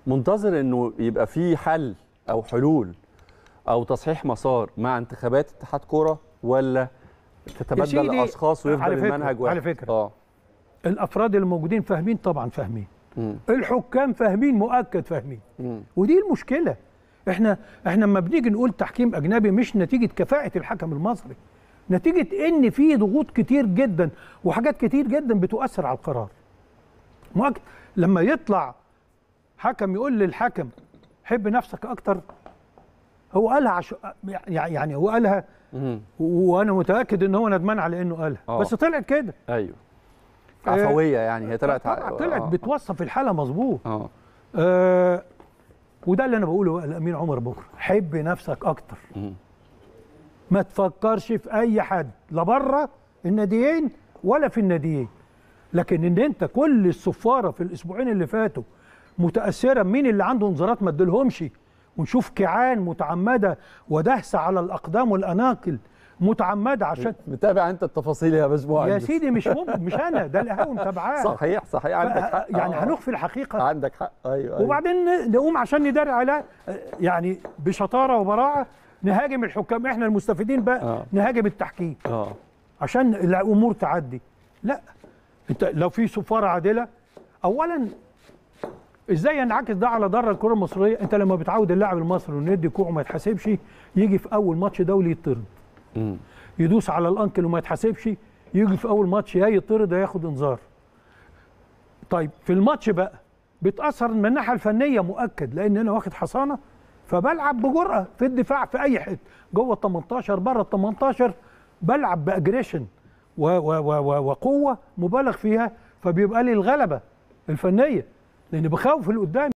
منتظر انه يبقى في حل او حلول او تصحيح مسار مع انتخابات اتحاد كوره، ولا تتبدل الاشخاص ويفضل المنهج واحد؟ على فكره الافراد الموجودين فاهمين، طبعا فاهمين. الحكام فاهمين، مؤكد فاهمين. ودي المشكله. احنا لما بنيجي نقول تحكيم اجنبي مش نتيجه كفاءه الحكم المصري، نتيجه ان في ضغوط كتير جدا وحاجات كتير جدا بتؤثر على القرار. مؤكد لما يطلع حكم يقول للحكم حب نفسك اكتر، هو قالها يعني هو قالها، وانا متاكد ان هو ندمان على انه قالها، بس طلعت كده. ايوه عفويه، يعني هي طلعت بتوصف الحاله مظبوط. وده اللي انا بقوله الامين عمر بكره، حب نفسك اكتر. ما تفكرش في اي حد، لا بره الناديين ولا في الناديين. لكن ان انت كل الصفاره في الاسبوعين اللي فاتوا متاثره مين اللي عنده انذارات ما اديلهمش، ونشوف كيعان متعمده ودهسه على الاقدام والاناقل متعمده. عشان متابع انت التفاصيل يا باشمهندس يا سيدي، مش انا، ده القهوه متابعاه. صحيح عندك حق. يعني هنخفي الحقيقه. عندك حق. ايوه. وبعدين نقوم عشان نداري على يعني بشطاره وبراعه نهاجم الحكام، احنا المستفيدين بقى نهاجم التحكيم عشان الامور تعدي. لا، انت لو في صفاره عادله، اولا ازاي ينعكس ده على ضرر الكره المصريه؟ انت لما بتعود اللاعب المصري انه يدي كوع وما يتحاسبش، يجي في اول ماتش دولي يطرد. يدوس على الانكل وما يتحاسبش، يجي في اول ماتش يا يطرد يا ياخد انذار. طيب في الماتش بقى بتاثر من الناحيه الفنيه مؤكد، لان انا واخد حصانه فبلعب بجرأه في الدفاع في اي حته، جوه ال 18 بره ال 18 بلعب باجريشن وقوه مبالغ فيها، فبيبقى لي الغلبه الفنيه لان بخوف اللي قدامي.